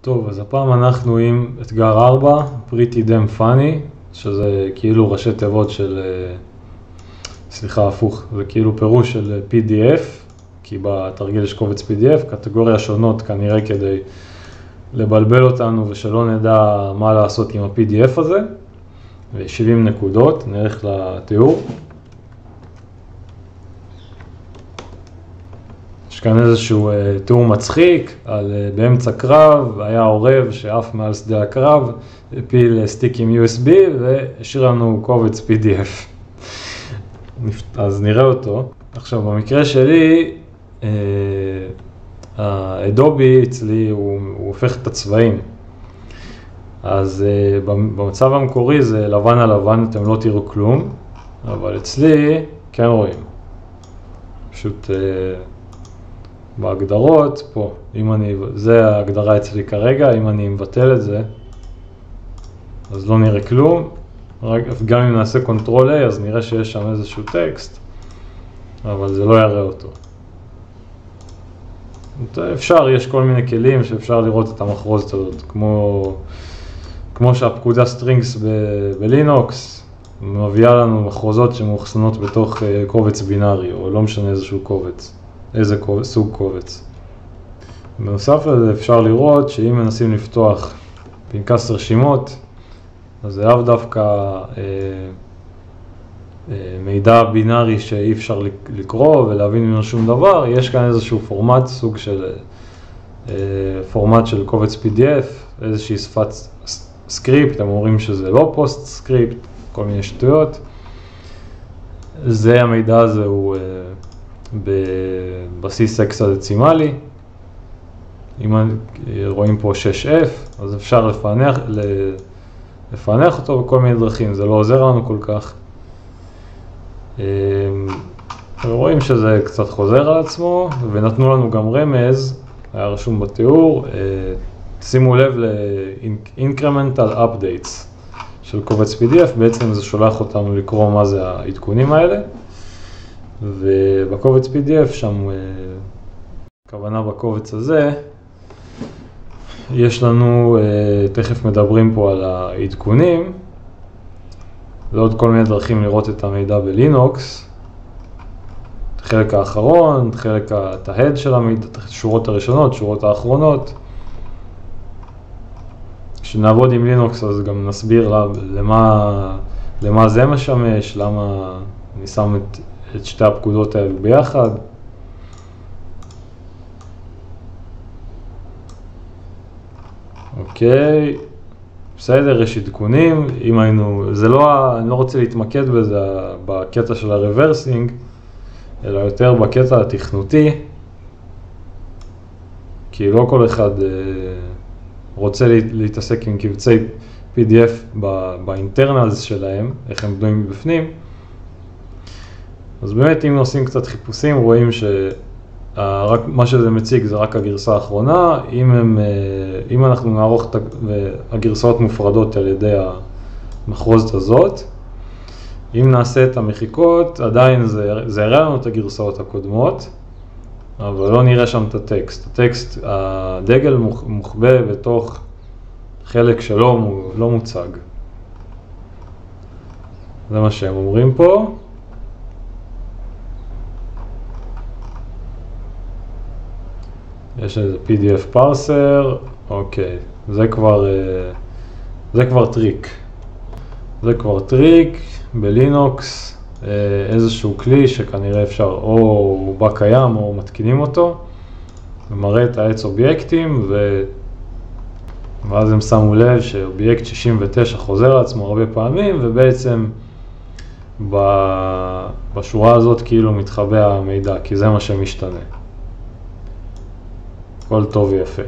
טוב, אז הפעם אנחנו עם אתגר 4, Pretty Damn Funny, שזה כאילו ראשי תיבות של, סליחה, הפוך, זה כאילו פירוש של PDF, כי בתרגיל יש קובץ PDF, קטגוריה שונות כנראה כדי לבלבל אותנו ושלא נדע מה לעשות עם ה-PDF הזה, ו-70 נקודות, נלך לתיאור. יש כאן איזשהו תיאור מצחיק, באמצע קרב, היה עורב שעף מעל שדה הקרב, הפיל סטיק עם USB והשאיר לנו קובץ PDF. אז נראה אותו. עכשיו במקרה שלי, האדובי אצלי הוא הופך את הצבעים. אז במצב המקורי זה לבן על לבן, אתם לא תראו כלום, אבל אצלי כן רואים. פשוט בהגדרות, פה, זה ההגדרה אצלי כרגע, אם אני מבטל את זה, אז לא נראה כלום. גם אם נעשה Ctrl A, אז נראה שיש שם איזשהו טקסט, אבל זה לא יראה אותו. אפשר, יש כל מיני כלים שאפשר לראות את המחרוזת הזאת, כמו שהפקודה סטרינגס בלינוקס מביאה לנו מחרוזות שמאוחסנות בתוך קובץ בינארי, או לא משנה איזשהו קובץ. איזה סוג קובץ. בנוסף לזה אפשר לראות שאם מנסים לפתוח פנקס רשימות, אז זה לאו דווקא מידע בינארי שאי אפשר לקרוא ולהבין ממנו שום דבר. יש כאן איזשהו פורמט, סוג של פורמט של קובץ PDF, איזושהי שפת סקריפט, הם אומרים שזה לא פוסט סקריפט, כל מיני שטויות. זה המידע הזה הוא בבסיס הקסדצימלי. אם רואים פה 6F, אז אפשר לפענח אותו בכל מיני דרכים, זה לא עוזר לנו כל כך. רואים שזה קצת חוזר על עצמו, ונתנו לנו גם רמז, היה רשום בתיאור, שימו לב ל-incremental updates של קובץ PDF, בעצם זה שולח אותנו לקרוא מה זה העדכונים האלה. ובקובץ PDF, שם, הכוונה בקובץ הזה, יש לנו, תכף מדברים פה על העדכונים, ועוד כל מיני דרכים לראות את המידע בלינוקס, את החלק האחרון, את ההד של המידע, את השורות הראשונות, שורות האחרונות. כשנעבוד עם לינוקס אז גם נסביר למה זה משמש, למה אני שם את שתי הפקודות האלו ביחד. אוקיי, בסדר, יש עדכונים. אם היינו, אני לא רוצה להתמקד בזה בקטע של הרוורסינג, אלא יותר בקטע התכנותי, כי לא כל אחד רוצה להתעסק עם קבצי PDF באינטרנלס שלהם, איך הם בנויים בפנים. אז באמת אם עושים קצת חיפושים רואים מה שזה מציג זה רק הגרסה האחרונה. אם אנחנו נערוך את הגרסאות מופרדות על ידי המחרוזת הזאת, אם נעשה את המחיקות עדיין זה יראה לנו את הגרסאות הקודמות, אבל לא נראה שם את הטקסט. הדגל מוחבא בתוך חלק שלו לא מוצג. זה מה שהם אומרים פה. יש איזה PDF פרסר, אוקיי, זה כבר טריק. זה כבר טריק בלינוקס, איזשהו כלי שכנראה אפשר או הוא בא קיים או מתקינים אותו, ומראה את העץ אובייקטים, ואז הם שמו לב שאובייקט 69 חוזר לעצמו הרבה פעמים, ובעצם בשורה הזאת כאילו מתחבא המידע, כי זה מה שמשתנה. הכל טוב ויפה.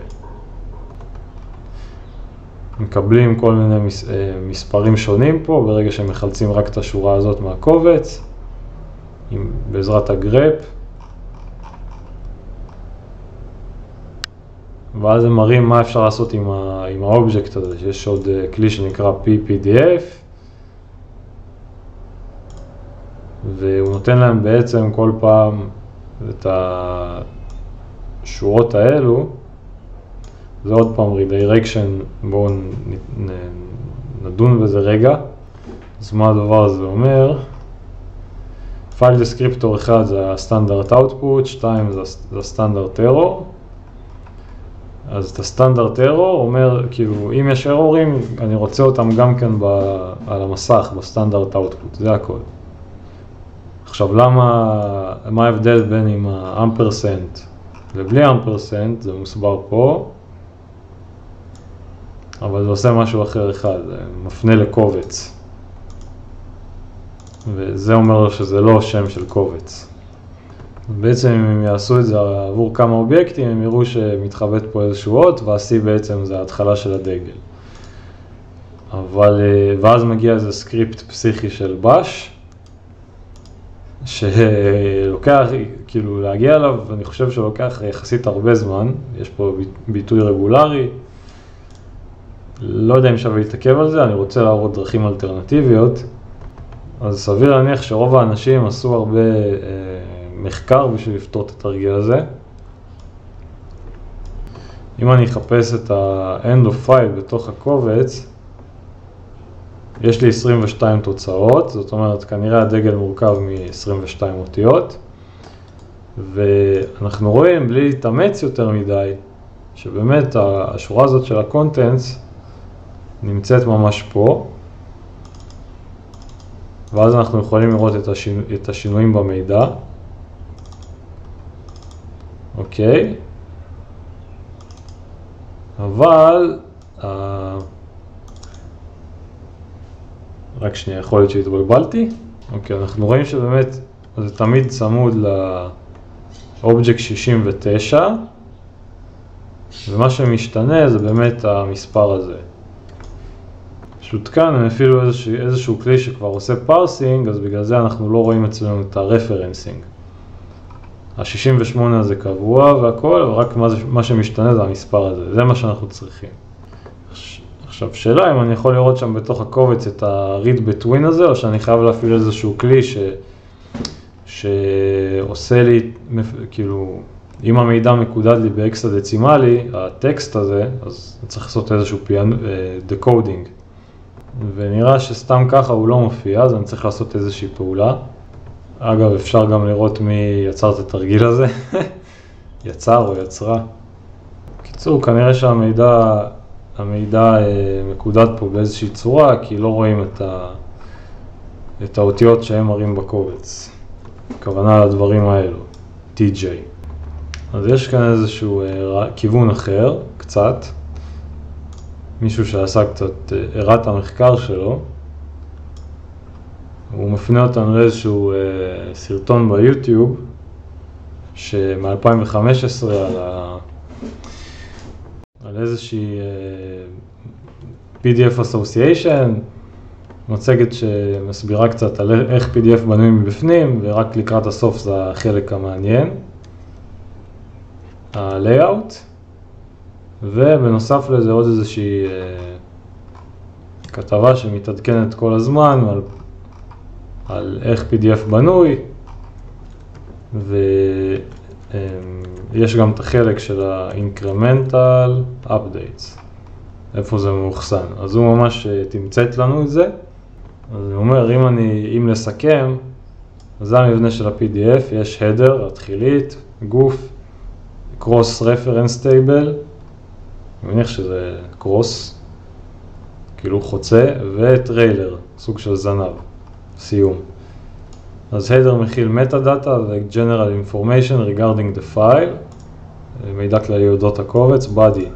מקבלים כל מיני מספרים שונים פה, ברגע שמחלצים רק את השורה הזאת מהקובץ, בעזרת הגרפ. ואז הם מראים מה אפשר לעשות עם האובייקט הזה, שיש עוד כלי שנקרא PPDF, והוא נותן להם בעצם כל פעם את השורות האלו, זה עוד פעם redirection, בואו נדון בזה רגע. אז מה הדבר הזה אומר? פייל דסקריפטור 1 זה הסטנדרט אאוטפוט, 2 זה הסטנדרט ארור. אז את הסטנדרט ארור אומר, כאילו, אם יש ארורים, אני רוצה אותם גם כן על המסך, בסטנדרט אאוטפוט, זה הכל. עכשיו, מה ההבדל בין עם האמפרסנט ובלי אמפרסנט, זה מוסבר פה, אבל זה עושה משהו אחר אחד, זה מפנה לקובץ. וזה אומר שזה לא שם של קובץ. בעצם אם הם יעשו את זה עבור כמה אובייקטים, הם יראו שמתחבט פה איזשהו אות, וה-C בעצם זה ההתחלה של הדגל. ואז מגיע איזה סקריפט פסיכי של בש, שלוקח, כאילו להגיע אליו, ואני חושב שלוקח יחסית הרבה זמן, יש פה ביטוי רגולרי, לא יודע אם שווה להתעכב על זה, אני רוצה להראות דרכים אלטרנטיביות, אז סביר להניח שרוב האנשים עשו הרבה מחקר בשביל לפתור את התרגיל הזה. אם אני אחפש את ה-end of file בתוך הקובץ, יש לי 22 תוצאות, זאת אומרת כנראה הדגל מורכב מ-22 אותיות, ואנחנו רואים בלי להתאמץ יותר מדי, שבאמת השורה הזאת של ה-contents נמצאת ממש פה, ואז אנחנו יכולים לראות את השינויים במידע. אוקיי. אבל, רק שנייה, יכול להיות שהתבלבלתי. אוקיי, אנחנו רואים שבאמת זה תמיד צמוד ל-Object 69, ומה שמשתנה זה באמת המספר הזה. פשוט כאן הם אפילו איזשהו כלי שכבר עושה פארסינג, אז בגלל זה אנחנו לא רואים אצלנו את הרפרנסינג. ה-68 הזה קבוע והכל, אבל רק מה שמשתנה זה המספר הזה, זה מה שאנחנו צריכים. עכשיו, שאלה אם אני יכול לראות שם בתוך הקובץ את ה-read between הזה, או שאני חייב להפעיל איזשהו כלי שעושה לי, כאילו, אם המידע מקודד לי בהקסדצימלי, הטקסט הזה, אז צריך לעשות איזשהו decoding. ונראה שסתם ככה הוא לא מופיע, אז אני צריך לעשות איזושהי פעולה. אגב, אפשר גם לראות מי יצר את התרגיל הזה, יצר או יצרה. בקיצור, כנראה שהמידע מקודד פה באיזושהי צורה, כי לא רואים את האותיות שהם מראים בקובץ. הכוונה לדברים האלו, TJ. אז יש כאן איזשהו כיוון אחר, קצת. מישהו שעשה קצת, הראה את המחקר שלו. הוא מפנה אותנו לאיזשהו סרטון ביוטיוב, שמ-2015 על איזושהי PDF Association, מצגת שמסבירה קצת על איך PDF בנוי מבפנים, ורק לקראת הסוף זה החלק המעניין, ה-Layout, ובנוסף לזה עוד איזושהי כתבה שמתעדכנת כל הזמן על איך PDF בנוי, ויש גם את החלק של ה-Incremental Updates, איפה זה מאוחסן. אז הוא ממש תמצאת לנו את זה. אז הוא אומר, אם לסכם, זה המבנה של ה-PDF, יש header, התחילית, גוף, cross reference table, אני מניח שזה cross, כאילו חוצה, וטריילר, סוג של זנב, סיום. אז header מכיל metadata ו-general information regarding the file, מידע כללי אודות הקובץ, body.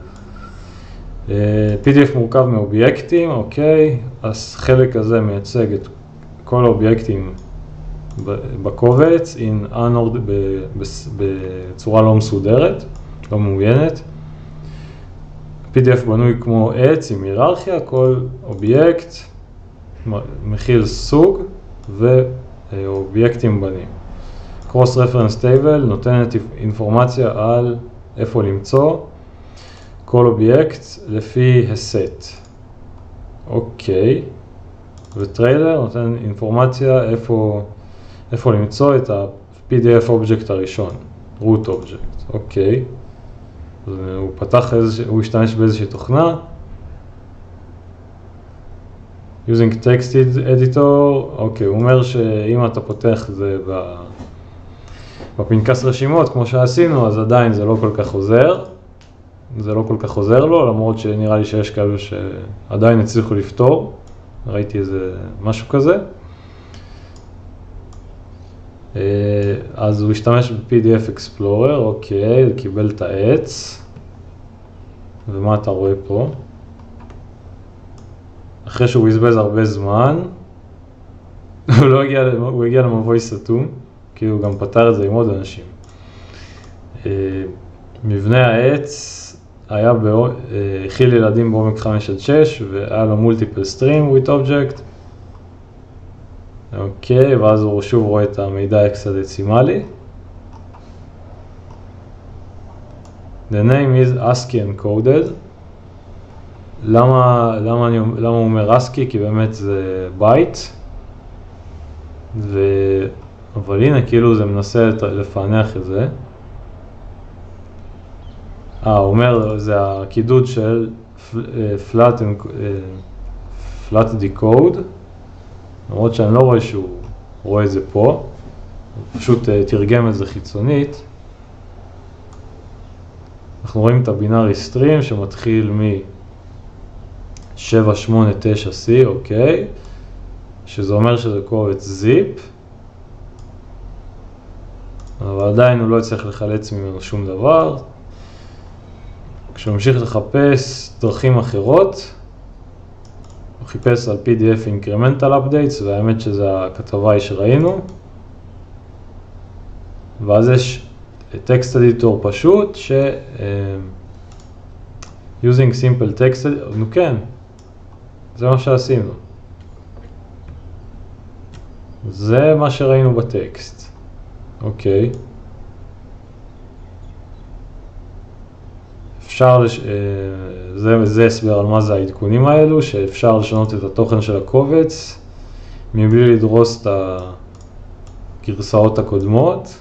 PDF מורכב מאובייקטים, אוקיי, אז חלק הזה מייצג את כל האובייקטים בקובץ, בצורה לא מסודרת, לא מעוינת. PDF בנוי כמו עץ עם היררכיה, כל אובייקט מכיל סוג ואובייקטים בנים. Cross Reference Table נותנת אינפורמציה על איפה למצוא כל אובייקט לפי הסט. אוקיי. וטריילר נותן אינפורמציה איפה למצוא את ה-PDF אובייקט הראשון, root object. אוקיי. אז הוא השתמש באיזושהי תוכנה. using text editor, אוקיי, הוא אומר שאם אתה פותח את זה בפנקס רשימות, כמו שעשינו, אז עדיין זה לא כל כך עוזר. זה לא כל כך עוזר לו, למרות שנראה לי שיש כאלו שעדיין הצליחו לפתור. ראיתי איזה משהו כזה. אז הוא השתמש ב-PDF Explorer, אוקיי, הוא קיבל את העץ. ומה אתה רואה פה? אחרי שהוא בזבז הרבה זמן, הוא הגיע למבוי סתום, כי הוא גם פתר את זה עם עוד אנשים. מבנה העץ הכיל ילדים בעומק 5-6, והיה לו multiple stream with object. אוקיי, ואז הוא שוב רואה את המידע הקסדצימלי. The name is ASCII encoded. למה הוא אומר ASCII? כי באמת זה בייט. אבל הנה, כאילו זה מנסה לפענח את זה. הוא אומר, זה הקידוד של flat decode. למרות שאני לא רואה שהוא רואה את זה פה, הוא פשוט תרגם את זה חיצונית. אנחנו רואים את הבינארי סטרים שמתחיל מ-789C, אוקיי, שזה אומר שזה קובץ זיפ, אבל עדיין הוא לא יצטרך לחלץ ממנו שום דבר. כשהוא ממשיך לחפש דרכים אחרות, הוא חיפש על PDF Incremental Updates, והאמת שזה הכתבה היא שראינו. ואז יש טקסט אדיטור פשוט, using simple text editor, נו כן, זה מה שעשינו. זה מה שראינו בטקסט. אוקיי. זה הסבר על מה זה העדכונים האלו, שאפשר לשנות את התוכן של הקובץ מבלי לדרוס את הגרסאות הקודמות.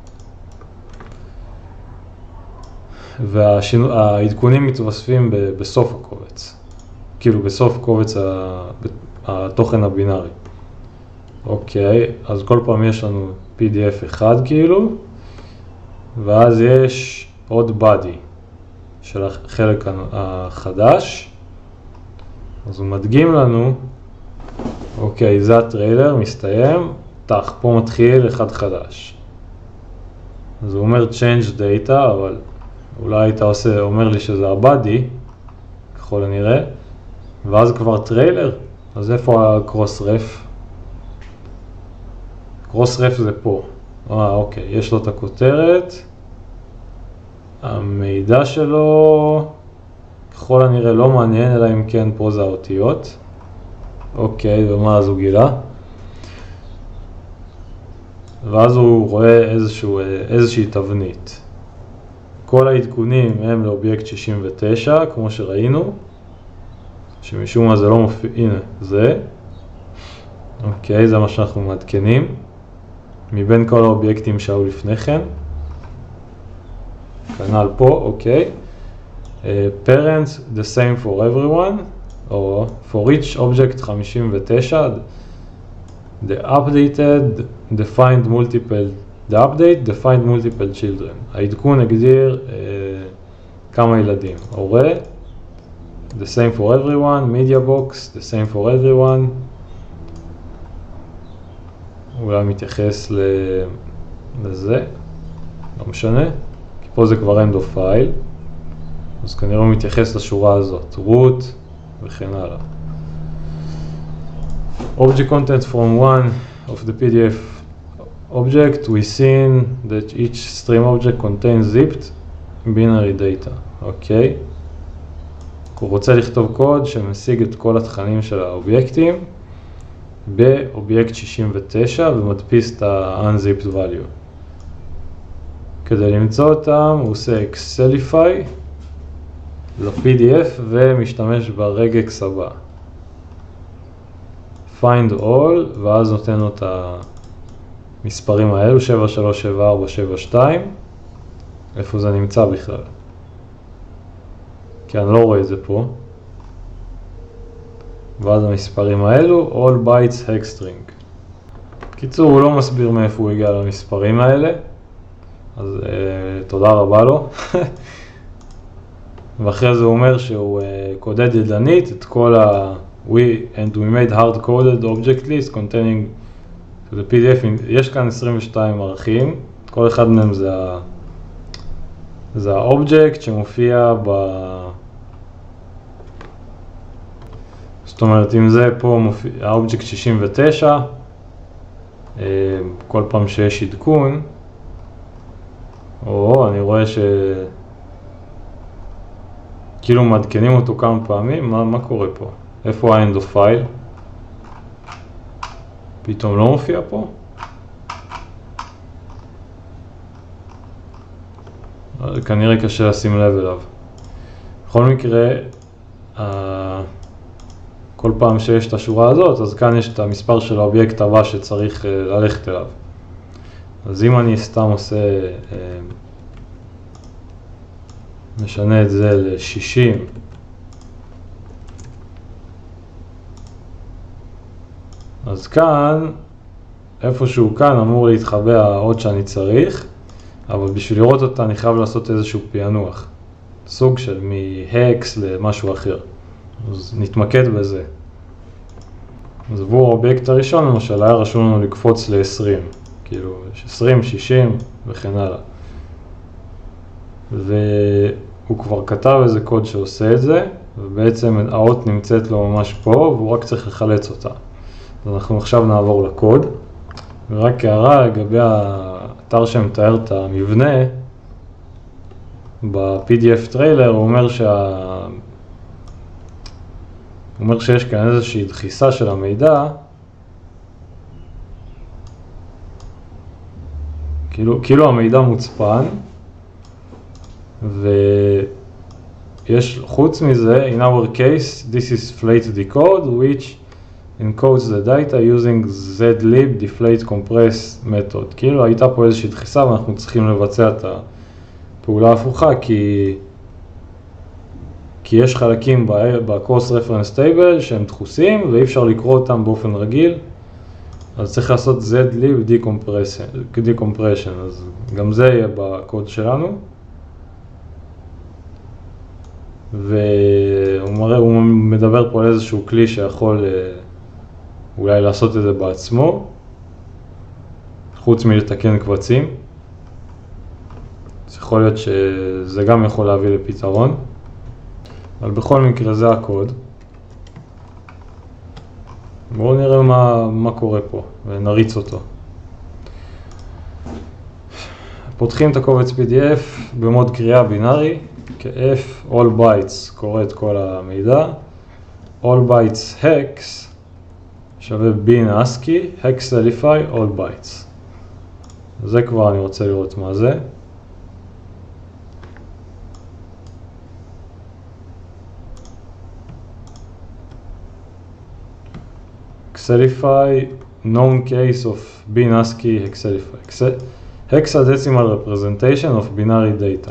והעדכונים מתווספים בסוף הקובץ, כאילו בסוף קובץ התוכן הבינארי. אוקיי, אז כל פעם יש לנו PDF אחד כאילו, ואז יש עוד body של החלק החדש. אז הוא מדגים לנו, אוקיי, זה הטריילר, מסתיים, פה מתחיל אחד חדש. אז הוא אומר change data, אבל אולי היית אומר לי שזה הבאדי, ככל הנראה, ואז כבר טריילר. אז איפה הקרוס רף? קרוס רף זה פה. אוקיי, יש לו את הכותרת. המידע שלו ככל הנראה לא מעניין, אלא אם כן פה זה האותיות. אוקיי, ומה אז הוא גילה? ואז הוא רואה איזושהי תבנית. כל העדכונים הם לאובייקט 69, כמו שראינו, שמשום מה זה לא מופיע, הנה, זה. אוקיי, זה מה שאנחנו מעדכנים, מבין כל האובייקטים שהיו לפני כן. כנ"ל פה, אוקיי. Parents, the same for everyone, או for each object 59, the update defined multiple children. העדכון הגדיר כמה ילדים. הורה, the same for everyone, media box, the same for everyone. אולי מתייחס לזה, לא משנה, כי פה זה כבר end of file, אז כנראה הוא מתייחס לשורה הזאת, root וכן הלאה. Object content from one of the PDF object, we seen that each stream object contains zipped binary data. אוקיי. הוא רוצה לכתוב קוד שמשיג את כל התכנים של האובייקטים באובייקט 69 ומדפיס את ה-unzipped value. כדי למצוא אותם הוא עושה excelify ל-PDF ומשתמש ברגקס הבא. find all, ואז נותן לו את המספרים האלו, 737472, איפה זה נמצא בכלל. כי אני לא רואה את זה פה. ואז המספרים האלו, all bytes hex string. קיצור, הוא לא מסביר מאיפה הוא הגיע למספרים האלה, אז תודה רבה לו. ואחרי זה הוא אומר שהוא קודד ידנית את כל and we made hard coded object list containing to the PDF. יש כאן 22 ערכים, כל אחד מהם זה האובייקט שמופיע זאת אומרת, אם זה פה מופיע האובייקט 69, כל פעם שיש עדכון, אני רואה כאילו מעדכנים אותו כמה פעמים. מה קורה פה? איפה ה-end of file? פתאום לא מופיע פה? כנראה קשה לשים לב אליו. בכל מקרה, כל פעם שיש את השורה הזאת, אז כאן יש את המספר של האובייקט הבא שצריך ללכת אליו. אז אם אני סתם עושה, משנה את זה ל-60, אז כאן, איפשהו כאן אמור להתחבא העוד שאני צריך, אבל בשביל לראות אותה אני חייב לעשות איזשהו פענוח, סוג של מהקס למשהו אחר. אז נתמקד בזה. אז עבור האובייקט הראשון למשל היה רשום לנו לקפוץ ל-20, כאילו 20, 60 וכן הלאה. והוא כבר כתב איזה קוד שעושה את זה, ובעצם האות נמצאת לו ממש פה, והוא רק צריך לחלץ אותה. אז אנחנו עכשיו נעבור לקוד, ורק הערה לגבי האתר שמתאר את המבנה, ב-PDF טריילר הוא אומר שיש כאן איזושהי דחיסה של המידע, כאילו המידע מוצפן, ויש חוץ מזה, in our case, this is flat decode, which encodes the data using zlib deflate compress method. כאילו הייתה פה איזושהי דחיסה ואנחנו צריכים לבצע את הפעולה ההפוכה, כי יש חלקים ב-cross reference table שהם דחוסים ואי אפשר לקרוא אותם באופן רגיל, אז צריך לעשות zlib decompression, אז גם זה יהיה בקוד שלנו. והוא מדבר פה על איזשהו כלי שיכול אולי לעשות את זה בעצמו, חוץ מלתקן קבצים. אז יכול להיות שזה גם יכול להביא לפתרון, אבל בכל מקרה זה הקוד. בואו נראה מה קורה פה ונריץ אותו. פותחים את הקובץ PDF במוד קריאה בינארי, כ-F all bytes קורא את כל המידע, all bytes hex שווה bin ASCII hexelify all bytes. זה כבר אני רוצה לראות מה זה. hexelify known case of bin ASCII hexelify hexadecimal representation of binary data.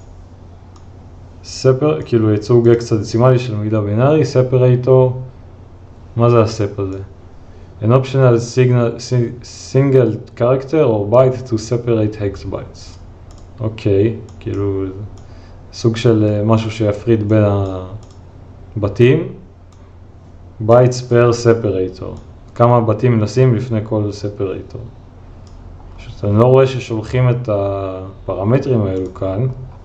כאילו ייצוג הקסדצימלי של מידע בינארי, separator, מה זה הספ הזה? An optional single character or byte to separate hex bytes. אוקיי, כאילו סוג של משהו שיפריד בין הבתים. bytes per separator. כמה בתים נשים לפני כל separator. פשוט אני לא רואה ששולחים את הפרמטרים האלו כאן.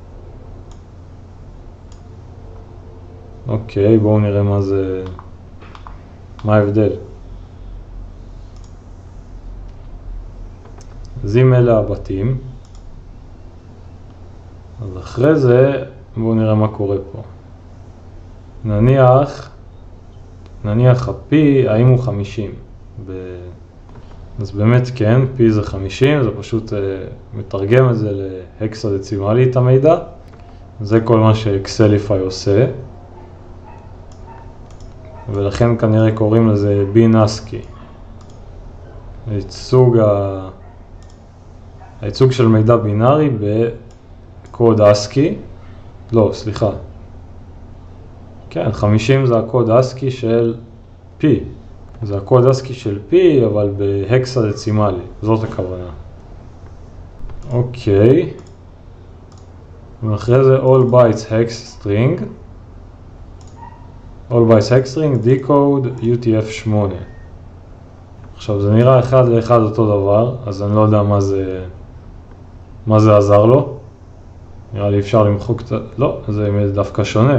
אוקיי, בואו נראה מה ההבדל. אז אם אלה הבתים, אז אחרי זה בואו נראה מה קורה פה. נניח ה-P, האם הוא 50? אז באמת כן, P זה 50, זה פשוט מתרגם את זה להקסדצימלי את המידע. זה כל מה ש-Hexelify עושה. ולכן כנראה קוראים לזה bin ASCII. הייצוג של מידע בינארי בקוד ASCII. לא, סליחה. כן, 50 זה הקוד ASCII של P. זה הקוד ASCII של P, אבל בהקסדצימלי, זאת הכוונה. אוקיי. ואחרי זה all bytes hex string. all bytes hex string, decode, UTF-8. עכשיו זה נראה אחד לאחד אותו דבר, אז אני לא יודע מה זה עזר לו. נראה לי אפשר למחוק קצת, לא, זה דווקא שונה.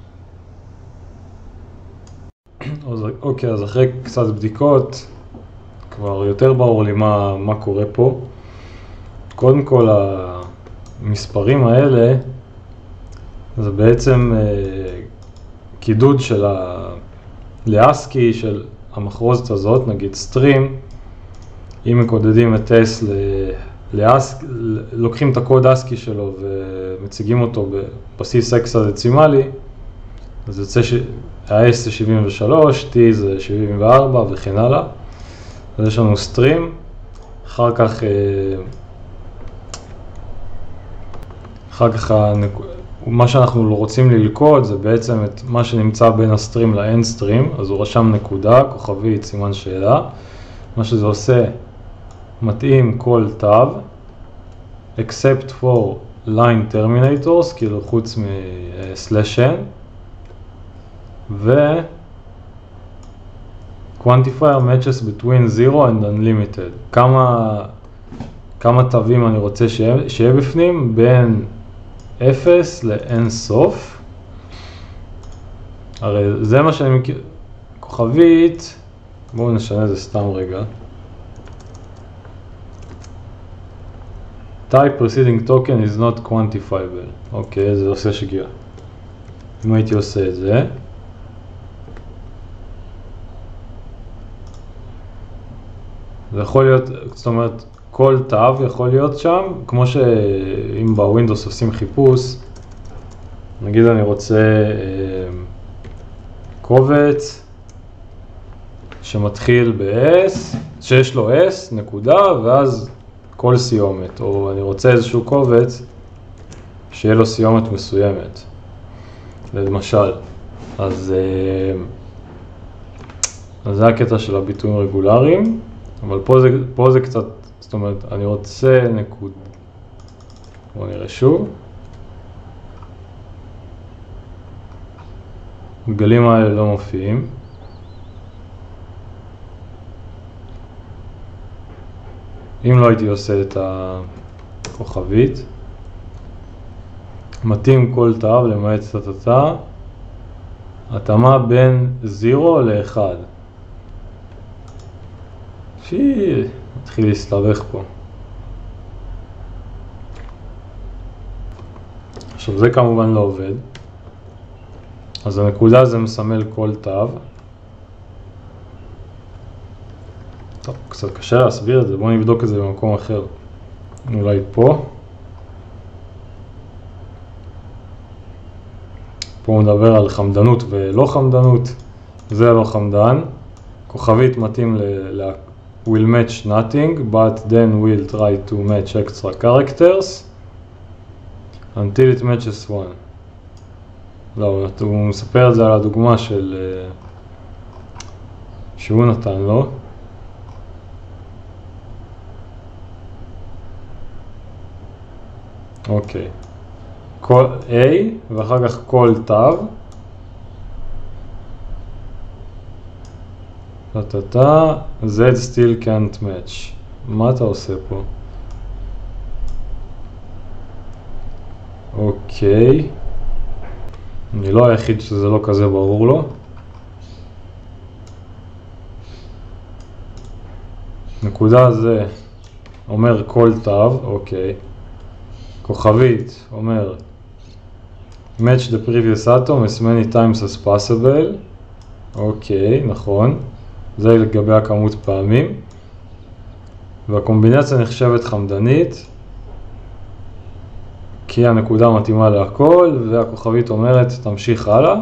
אוקיי, אז אחרי קצת בדיקות, כבר יותר ברור לי מה קורה פה. קודם כל, המספרים האלה, זה בעצם קידוד של לאסקי של המחרוזת הזאת, נגיד סטרים. אם מקודדים את S לוקחים את הקוד ASCII שלו ומציגים אותו בבסיס הקסדצימלי, אז יוצא ה-S זה 73, T זה 74 וכן הלאה. אז יש לנו סטרים, אחר כך מה שאנחנו רוצים ללכוד זה בעצם את מה שנמצא בין הסטרים ל-end stream, אז הוא רשם נקודה, כוכבית, סימן שאלה. מה שזה עושה, מתאים כל תו, except for line terminators, כאילו חוץ מ/n, ו quantifier matches between 0 and unlimited. כמה תווים אני רוצה שיהיה בפנים בין 0 לאין סוף. הרי זה מה שאני מכיר, כוכבית, בואו נשנה את זה סתם רגע. type preceding token is not quantifiable. אוקיי, זה עושה שגיאה. אם הייתי עושה את זה, זה יכול להיות, זאת אומרת, כל תו יכול להיות שם, כמו שאם בווינדוס עושים חיפוש, נגיד אני רוצה קובץ שמתחיל ב-S, שיש לו S, נקודה, ואז כל סיומת, או אני רוצה איזשהו קובץ שיהיה לו סיומת מסוימת, למשל. אז זה הקטע של הביטויים רגולריים, אבל פה זה קצת, זאת אומרת, אני רוצה נקודה, בואו נראה שוב. הגלים האלה לא מופיעים. אם לא הייתי עושה את הכוכבית, מתאים כל תו למעט סטטה, התאמה בין 0 ל-1. מתחיל להסתבך פה. עכשיו זה כמובן לא עובד. אז הנקודה זה מסמל כל תו. טוב, קצת קשה להסביר את זה, בואו נבדוק את זה במקום אחר. אולי פה. פה הוא מדבר על חמדנות ולא חמדנות. זה לא חמדן. כוכבית מתאים will match nothing, but then we'll try to match extra characters until it matches 1. לא, הוא מספר את זה על הדוגמה שהוא נתן לו. אוקיי. כל A ואחר כך כל תו. Z still can't match. מה אתה עושה פה? אוקיי. אני לא היחיד שזה לא כזה ברור לו. נקודה זה אומר כל תו, אוקיי. כוכבית אומר match the previous atom as many times as possible. אוקיי, נכון. זה לגבי הכמות פעמים. והקומבינציה נחשבת חמדנית, כי הנקודה מתאימה להכל, והכוכבית אומרת תמשיך הלאה.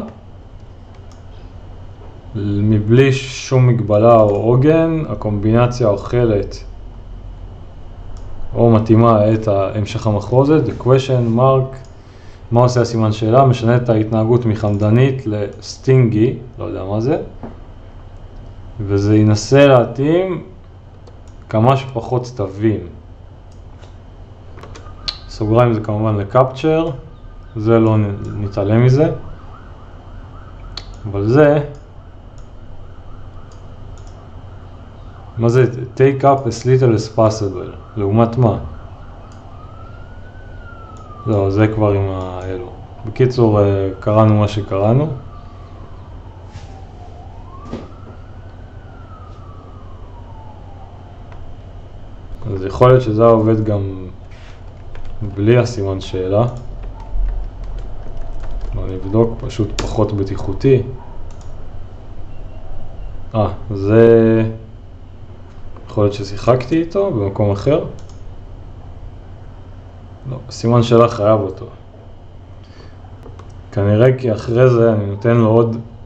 מבלי שום מגבלה או עוגן, הקומבינציה אוכלת או מתאימה את המשך המחרוזת. The question mark מה עושה הסימן שאלה? משנה את ההתנהגות מחמדנית לסטינגי, לא יודע מה זה, וזה ינסה להתאים כמה שפחות תווים. סוגריים זה כמובן לקפצ'ר, זה לא נתעלם מזה, אבל זה, מה זה? Take up as little as possible, לעומת מה? לא, זה כבר עם האלו. בקיצור, קראנו מה שקראנו. אז יכול להיות שזה עובד גם בלי הסימן שאלה. בוא נבדוק, פשוט פחות בטיחותי. זה יכול להיות ששיחקתי איתו במקום אחר. לא, סימן שאלה חייב אותו. כנראה כי אחרי זה אני נותן לו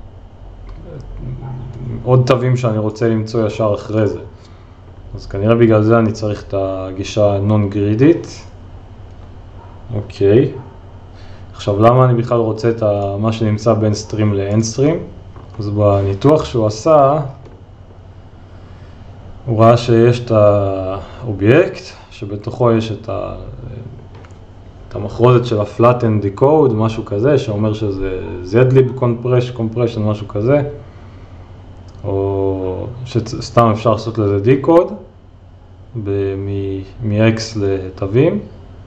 עוד תווים שאני רוצה למצוא ישר אחרי זה. אז כנראה בגלל זה אני צריך את הגישה נון-גרידית. אוקיי. עכשיו למה אני בכלל רוצה את מה שנמצא בין סטרים לאין סטרים? אז בניתוח שהוא עשה, הוא ראה שיש את האובייקט, שבתוכו יש את המחרוזת של ה-flattened decode, משהו כזה, שאומר שזה zlib compression, משהו כזה, או שסתם אפשר לעשות לזה decode, מ-X לתווים,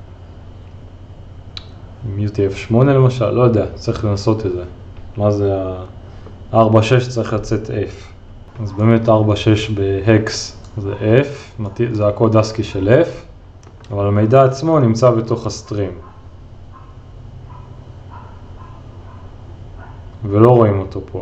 UTF-8 למשל, לא יודע, צריך לנסות את זה. מה זה ה-4.6 צריך לצאת F. אז באמת 4.6 בהקס זה F, זה הקוד אסקי של F, אבל המידע עצמו נמצא בתוך הסטרים. ולא רואים אותו פה.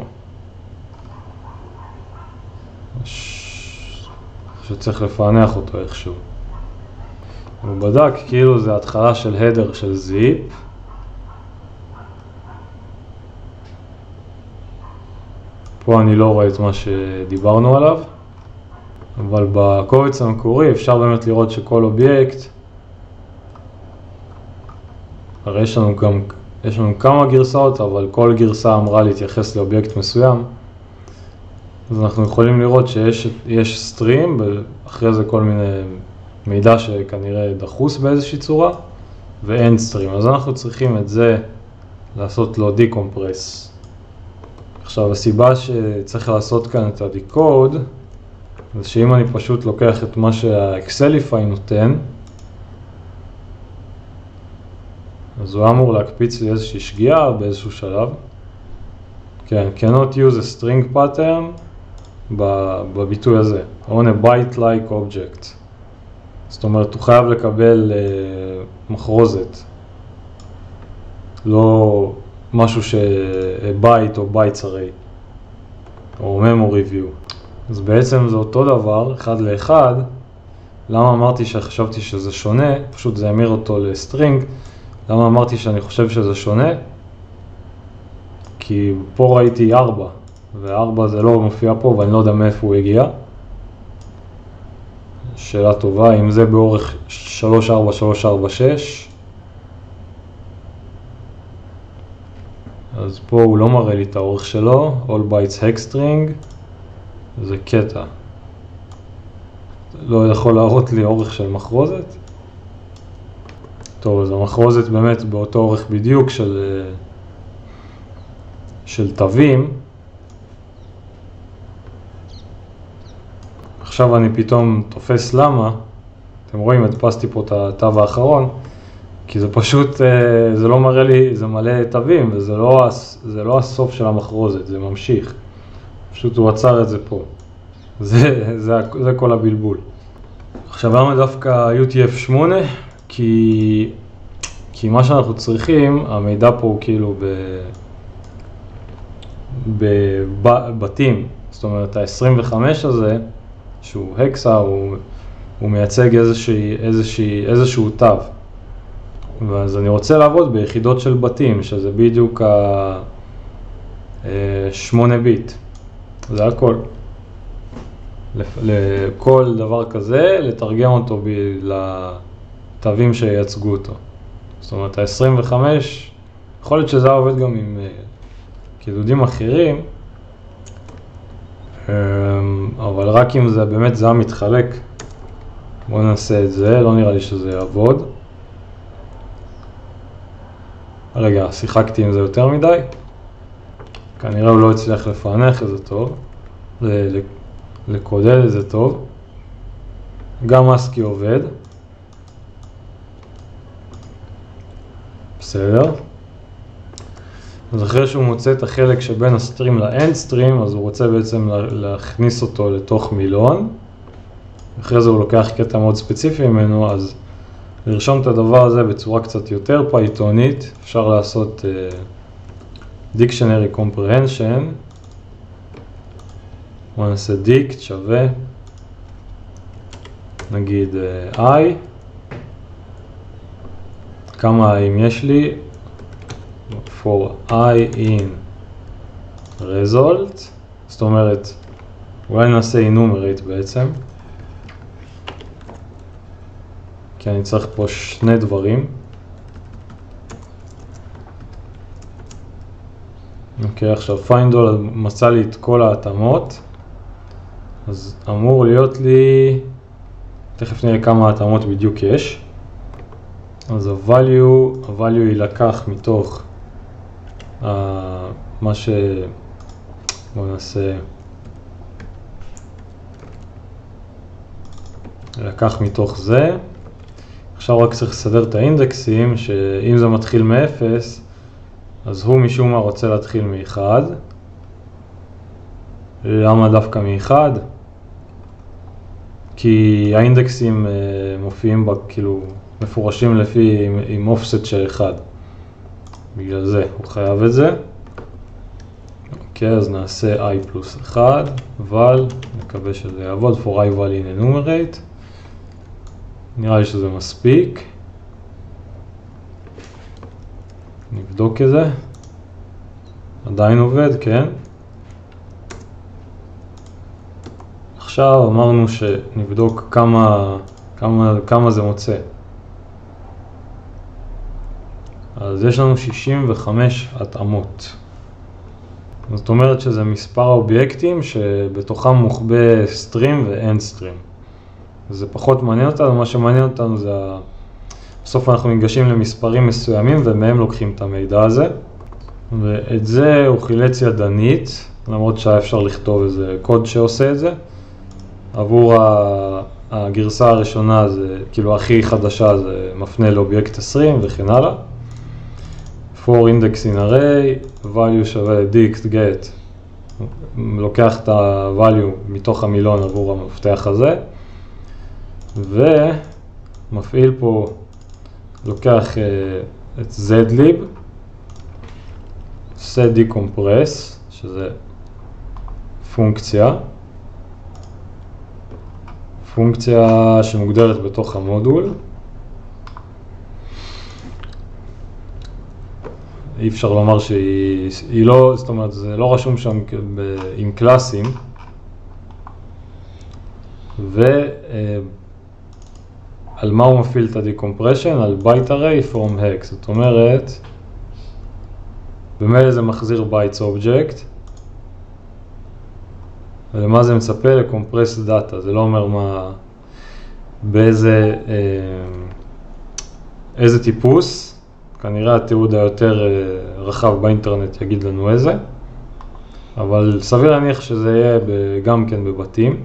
שצריך לפענח אותו איכשהו. הוא בדק כאילו זה התחלה של הדר של זיפ. פה אני לא רואה את מה שדיברנו עליו. אבל בקובץ המקורי אפשר באמת לראות שכל אובייקט, הרי יש לנו כמה גרסאות, אבל כל גרסה אמרה להתייחס לאובייקט מסוים. אז אנחנו יכולים לראות שיש סטרים, ואחרי זה כל מיני מידע שכנראה דחוס באיזושהי צורה, ואין סטרים. אז אנחנו צריכים את זה לעשות לו דיקומפרס. עכשיו הסיבה שצריך לעשות כאן את הדיקוד, זה שאם אני פשוט לוקח את מה שהאקסליפיי נותן, אז הוא אמור להקפיץ לי איזושהי שגיאה באיזשהו שלב. כן, cannot use a string pattern בביטוי הזה, on a byte-like object. זאת אומרת, הוא חייב לקבל מחרוזת, לא משהו שבייט או בייטס array, או memory view. אז בעצם זה אותו דבר, אחד לאחד. למה אמרתי שחשבתי שזה שונה? פשוט זה אמיר אותו לסטרינג. למה אמרתי שאני חושב שזה שונה? כי פה ראיתי 4, ו4 זה לא מופיע פה ואני לא יודע מאיפה הוא הגיע. שאלה טובה, אם זה באורך 34346. אז פה הוא לא מראה לי את האורך שלו, all bytes hex string. זה קטע. לא יכול להראות לי אורך של מחרוזת. טוב, אז המחרוזת באמת באותו אורך בדיוק של תווים. עכשיו אני פתאום תופס למה. אתם רואים, הדפסתי פה את התו האחרון, כי זה פשוט, זה לא מראה לי, זה מלא תווים, וזה לא הסוף של המחרוזת, זה ממשיך. פשוט הוא עצר את זה פה. זה כל הבלבול. עכשיו למה דווקא UTF-8? כי מה שאנחנו צריכים, המידע פה הוא כאילו בבתים. זאת אומרת, ה-25 הזה, שהוא הקסה, הוא מייצג איזשהו תו. אז אני רוצה לעבוד ביחידות של בתים, שזה בדיוק ה-8 ביט. זה הכל. לכל דבר כזה, לתרגם אותו לתווים שייצגו אותו. זאת אומרת, ה-25 יכול להיות שזה עובד גם עם קידודים אחרים, אבל רק אם זה באמת זה מתחלק. בואו נעשה את זה, לא נראה לי שזה יעבוד. רגע, שיחקתי עם זה יותר מדי. כנראה הוא לא הצליח לפענח את זה טוב, לקודד את זה טוב. גם אסקי עובד. בסדר. אז אחרי שהוא מוצא את החלק שבין הסטרים לאנד סטרים, אז הוא רוצה בעצם להכניס אותו לתוך מילון. אחרי זה הוא לוקח קטע מאוד ספציפי ממנו, אז לרשום את הדבר הזה בצורה קצת יותר פייתונית, אפשר לעשות Dictionary Comprehension. בוא נעשה dict שווה, נגיד I, כמה אם יש לי, for I in result, זאת אומרת, אולי נעשה enumerate בעצם, כי אני צריך פה שני דברים. אוקיי, עכשיו find all מצא לי את כל ההתאמות, אז אמור להיות לי, תכף נראה כמה התאמות בדיוק יש. אז ה-value יילקח מתוך מה ש... בואו נעשה... יילקח מתוך זה. עכשיו רק צריך לסדר את האינדקסים, שאם זה מתחיל מ-0, אז הוא משום מה רוצה להתחיל מ-1. למה דווקא מ-1? כי האינדקסים מופיעים בה, כאילו, מפורשים לפי עם אופסט של 1. בגלל זה הוא חייב את זה. אוקיי, אז נעשה i פלוס 1, val, נקווה שזה יעבוד, for i val in enumerate. נראה לי שזה מספיק. נבדוק את זה. עדיין עובד, כן. עכשיו אמרנו שנבדוק כמה זה מוצא. אז יש לנו 65 התאמות. זאת אומרת שזה מספר האובייקטים שבתוכם מוחבא סטרים ואנד סטרים. זה פחות מעניין אותנו, מה שמעניין אותנו זה בסוף אנחנו ניגשים למספרים מסוימים ומהם לוקחים את המידע הזה. ואת זה הוא חילץ ידנית, למרות שהיה אפשר לכתוב איזה קוד שעושה את זה. עבור הגרסה הראשונה, זה כאילו הכי חדשה, זה מפנה לאובייקט 20 וכן הלאה. for index in array, value שווה dict get, לוקח את ה-value מתוך המילון עבור המפתח הזה, ומפעיל פה, לוקח את zlib, set decompress, שזה פונקציה שמוגדרת בתוך המודול. אי אפשר לומר שהיא לא, זאת אומרת, זה לא רשום שם עם קלאסים. ועל מה הוא מפעיל את ה-decompression? על byte array from hex. זאת אומרת, במילא זה מחזיר bytes object. ולמה זה מצפה? ל-compressed data. זה לא אומר מה, איזה טיפוס. כנראה התיעוד היותר רחב באינטרנט יגיד לנו איזה, אבל סביר להניח שזה יהיה גם כן בבתים.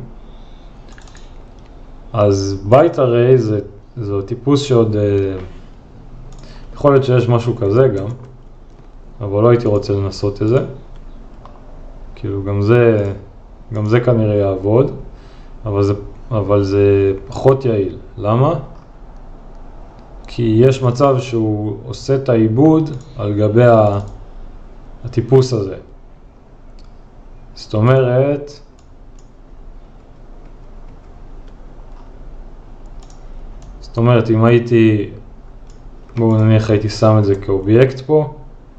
אז byte array זה טיפוס שעוד, יכול להיות שיש משהו כזה אבל לא הייתי רוצה לנסות את זה. כאילו גם זה כנראה יעבוד, אבל זה פחות יעיל. למה? כי יש מצב שהוא עושה את העיבוד על גבי הטיפוס הזה. זאת אומרת, אם הייתי, בואו נניח הייתי שם את זה כאובייקט פה,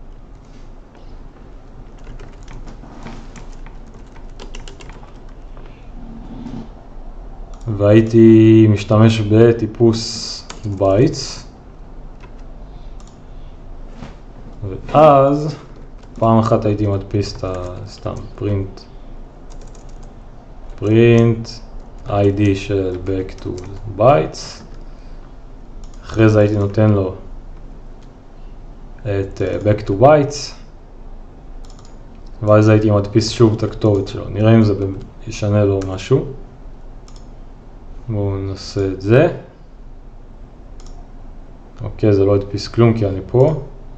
והייתי משתמש בטיפוס bytes, אז פעם אחת הייתי מדפיס את סתם print ID של back to bytes, אחרי זה הייתי נותן לו את back to bytes, ואז הייתי מדפיס שוב את הכתובת שלו. נראה אם זה ישנה לו משהו. בואו נעשה את זה. אוקיי, זה לא הדפיס כלום כי אני פה.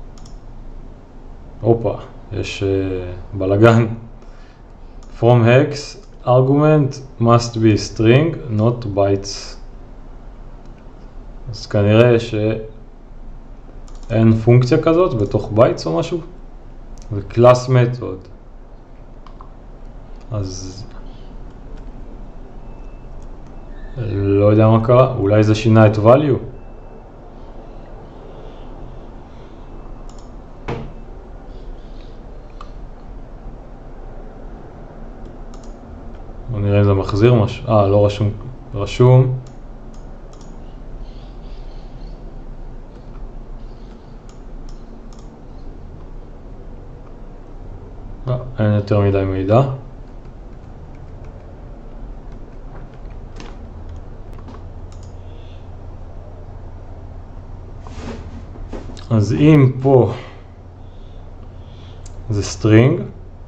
הופה, יש בלגן. From hex, argument must be string, not bytes. אז כנראה שאין פונקציה כזאת בתוך bytes או משהו. זה class method. אז לא יודע מה קרה, אולי זה שינה את value. בוא נראה אם זה מחזיר משהו. לא רשום. רשום. אין יותר מדי מידע. אז אם פה זה string,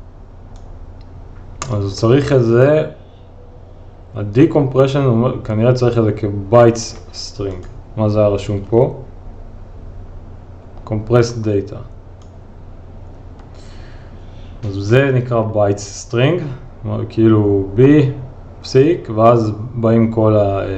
אז הוא צריך את זה, ה-decompression כנראה צריך את זה כ-bytes string. מה זה היה רשום פה? compressed data. אז זה נקרא bytes string, כאילו b, פסיק, ואז באים כל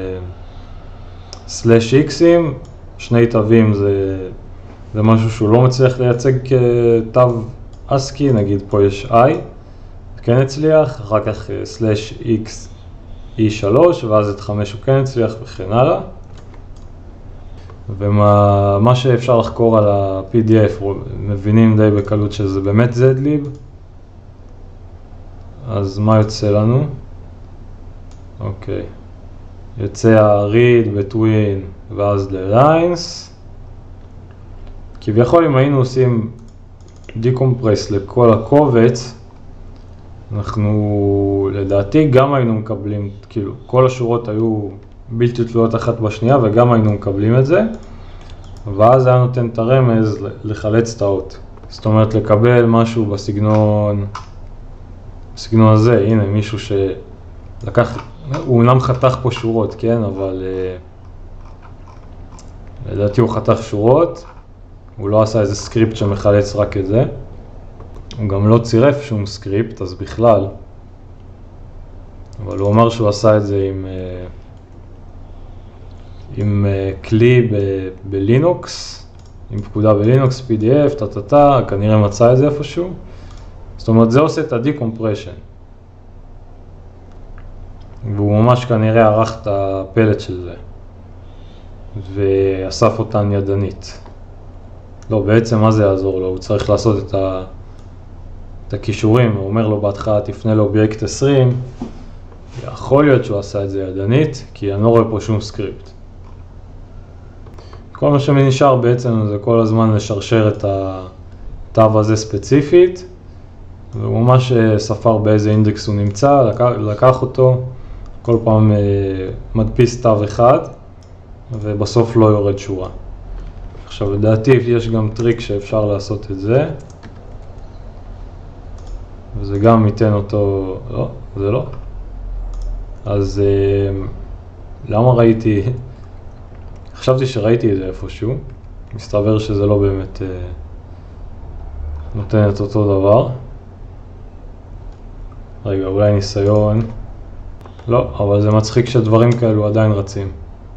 ה-/x'ים, שני תווים זה משהו שהוא לא מצליח לייצג כתו ASCII, נגיד פה יש i, כן הצליח, אחר כך /x e3, ואז את 5 הוא כן הצליח וכן הלאה. ומה שאפשר לחקור על ה-PDF, מבינים די בקלות שזה באמת zlib. אז מה יוצא לנו? אוקיי. יוצא ה-read between ואז ל-lines. כביכול אם היינו עושים decompress לכל הקובץ, אנחנו לדעתי גם היינו מקבלים, כאילו כל השורות היו בלתי תלויות אחת בשנייה וגם היינו מקבלים את זה, ואז היה נותן את הרמז לחלץ את האות. זאת אומרת לקבל משהו בסגנון הזה. הנה מישהו שלקח, הוא אומנם חתך פה שורות, כן, אבל לדעתי הוא חתך שורות, הוא לא עשה איזה סקריפט שמחלץ רק את זה, הוא גם לא צירף שום סקריפט, אז בכלל, אבל הוא אמר שהוא עשה את זה עם כלי בלינוקס, עם פקודה בלינוקס, PDF, כנראה מצא את זה איפשהו. זאת אומרת, זה עושה את ה-decompression. והוא ממש כנראה ערך את הפלט של זה. ואסף אותן ידנית. לא, בעצם מה זה יעזור לו? הוא צריך לעשות את הכישורים. הוא אומר לו בהתחלה, תפנה לאובייקט 20. יכול להיות שהוא עשה את זה ידנית, כי אני לא רואה פה שום סקריפט. כל מה שנשאר בעצם זה כל הזמן לשרשר את התו הזה ספציפית, והוא ממש ספר באיזה אינדקס הוא נמצא, לקח אותו, כל פעם מדפיס תו אחד, ובסוף לא יורד שורה. עכשיו לדעתי יש גם טריק שאפשר לעשות את זה, וזה גם ייתן אותו, לא, זה לא. אז למה ראיתי? חשבתי שראיתי את זה איפשהו, מסתבר שזה לא באמת נותן את אותו דבר. רגע, אולי ניסיון. לא, אבל זה מצחיק שדברים כאלו עדיין רצים.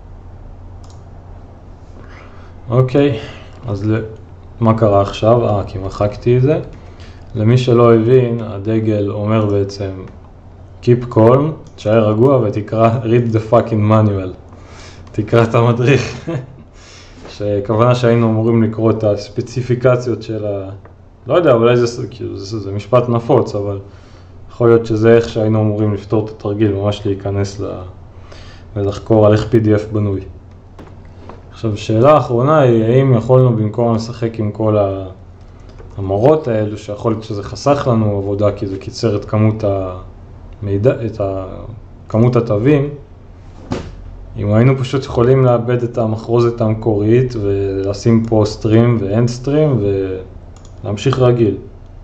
אוקיי, אז מה קרה עכשיו? כי מחקתי את זה. למי שלא הבין, הדגל אומר בעצם Keep calm, תשאר רגוע ותקרא Read the fucking manual. תקרא את המדריך. שכוונה שהיינו אמורים לקרוא את הספציפיקציות של לא יודע, אולי זה משפט נפוץ, אבל יכול להיות שזה איך שהיינו אמורים לפתור את התרגיל, ממש להיכנס ולחקור על איך PDF בנוי. עכשיו, שאלה האחרונה היא, האם יכולנו במקום לשחק עם כל המורות האלו, שיכול להיות שזה חסך לנו עבודה, כי זה קיצר את כמות המידע, כמות התווים, אם היינו פשוט יכולים לאבד את המחרוזת המקורית ולשים פה סטרים ואנד סטרים ולהמשיך רגיל.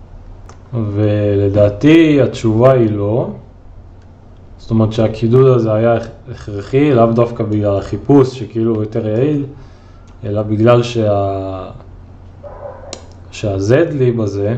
ולדעתי התשובה היא לא. זאת אומרת שהקידוד הזה היה הכרחי, לאו דווקא בגלל החיפוש שכאילו יותר יעיל, אלא בגלל שה-Z-lib הזה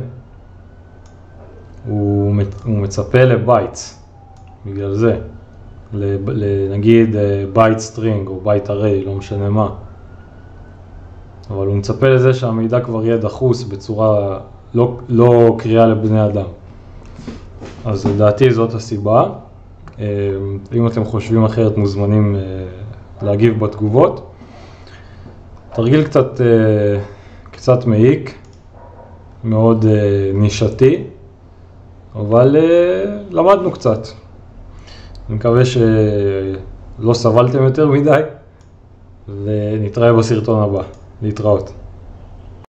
הוא מצפה לבייטס, בגלל זה. נגיד בייט סטרינג או בייט אריי, לא משנה מה. אבל הוא מצפה לזה שהמידע כבר יהיה דחוס בצורה לא קריאה לבני אדם. אז לדעתי זאת הסיבה. אם אתם חושבים אחרת מוזמנים להגיב בתגובות. תרגיל קצת מעיק, מאוד נישתי, אבל למדנו קצת. אני מקווה שלא סבלתם יותר מדי, ונתראה בסרטון הבא. להתראות.